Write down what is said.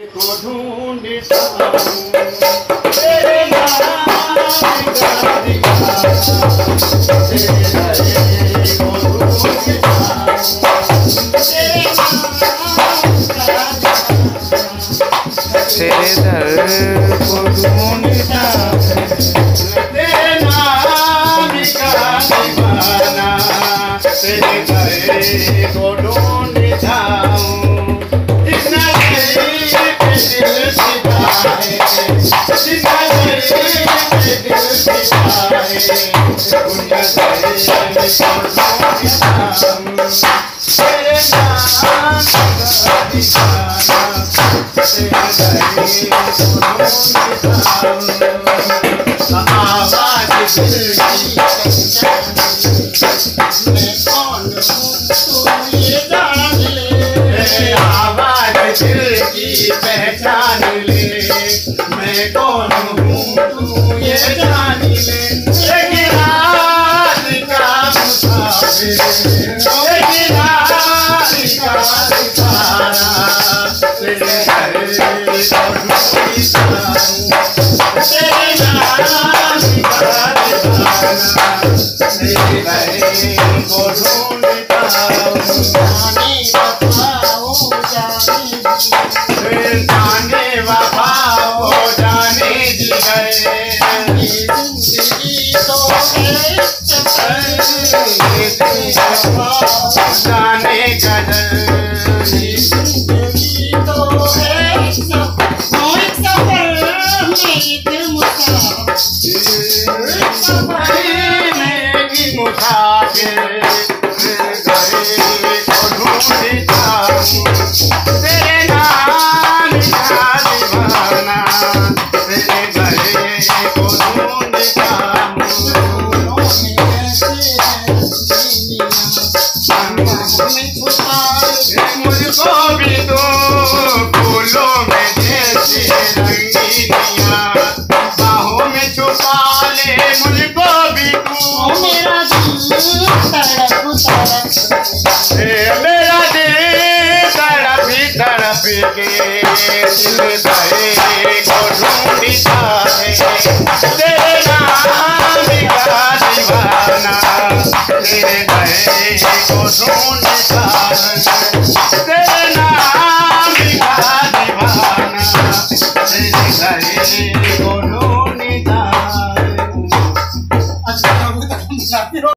को ढूंढता हूँ तेरे नाम का दिखा तेरे दर को ढूंढता हूँ तेरे नाम का तेरे दर को ढूंढता तेरे नाम का दीवाना तेरे दर को ढूंढता हूँ पहचान ले मैं कौन हूँ तू ये जान ले एक रात का मुसाफिर एक रात का सितारा तेरे घर को ढूंढता हूँ तेरे नाम का दीवाना तेरे घर को ढूंढता हूँ जाने वफा हो जाने जी गए जिंदगी तो जाने गदर जिंदगी तो है सफर में भी मुसाफिर तेरे नाम का दीवाना तेरे गले को ढूंढता मुझको भी तो फूलों में जैसे रंगीनिया बाहों में छुपा ले मुझको भी तू मेरा दिल तड़प के दिल दरे को ढूंढता है तेरे नाम का दीवाना तेरे दरे को ढूंढता है।